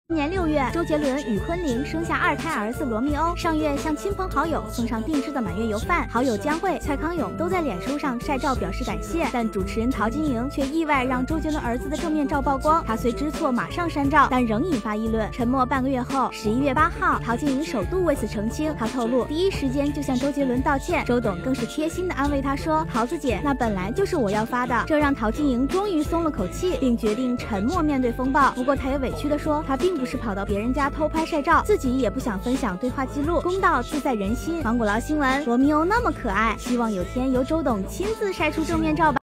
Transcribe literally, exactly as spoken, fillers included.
今年六月，周杰伦与昆凌生下二胎儿子罗密欧。上月向亲朋好友送上定制的满月油饭，好友江蕙、蔡康永都在脸书上晒照表示感谢。但主持人陶晶莹却意外让周杰伦儿子的正面照曝光，他虽知错马上删照，但仍引发议论。沉默半个月后，十一月八号，陶晶莹首度为此澄清，她透露第一时间就向周杰伦道歉，周董更是贴心的安慰她说：“桃子姐，那本来就是我要发的。”这让陶晶莹终于松了口气，并决定沉默面对风暴。不过她也委屈的说，她并不是跑到别人家偷拍晒照，自己也不想分享对话记录，公道自在人心。芒果捞新闻，罗密欧那么可爱，希望有天由周董亲自晒出正面照吧。